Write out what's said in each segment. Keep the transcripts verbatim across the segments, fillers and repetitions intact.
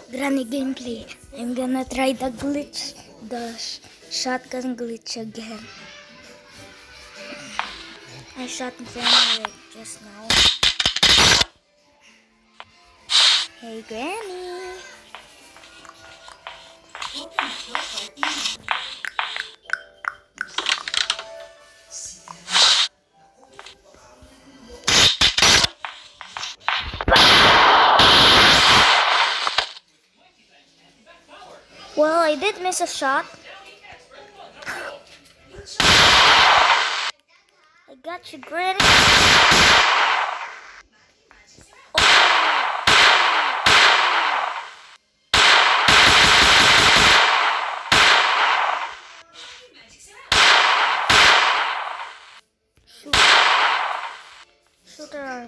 Granny gameplay. I'm gonna try the glitch, the sh shotgun glitch again. I shot Granny like just now. Hey Granny. Well, I did miss a shot. I got you, Granny. Oh. Shoot. Shoot her.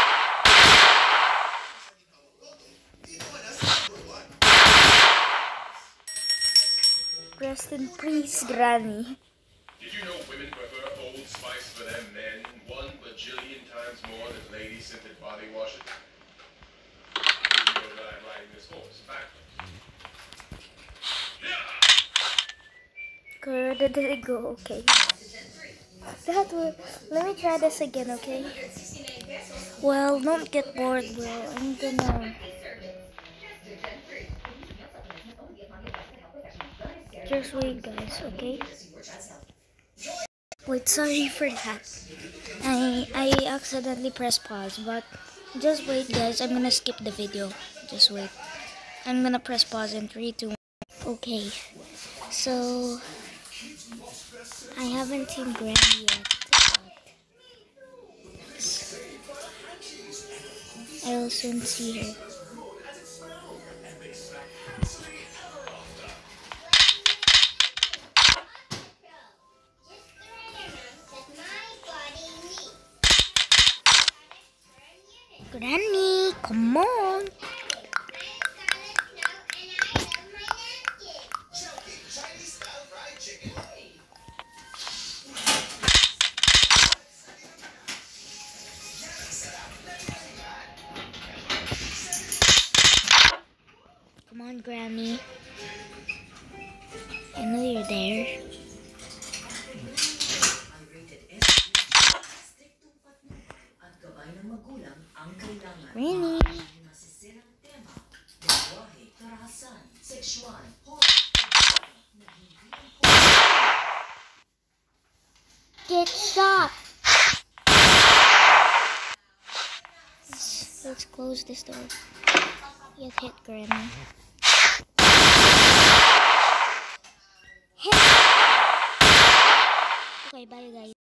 Rest in peace, Granny. Did you know women prefer Old Spice for their men one bajillion times more than lady-scented body washes? Did you know that I'm riding this horse backwards? Yeah! Where did it go? Okay. That was, let me try this again, okay? Well, don't get bored, bro. I'm gonna... Just wait, guys, okay? Wait, sorry for that. I I accidentally pressed pause, but just wait, guys. I'm gonna skip the video. Just wait. I'm gonna press pause in three, two, one. Okay. So I haven't seen Granny yet. But I will soon see her. Granny, come on. Come on, Granny. I know you're there. Granny. Get shot. Let's, let's close this door. Get hit, Granny. Hit. Okay, bye, guys.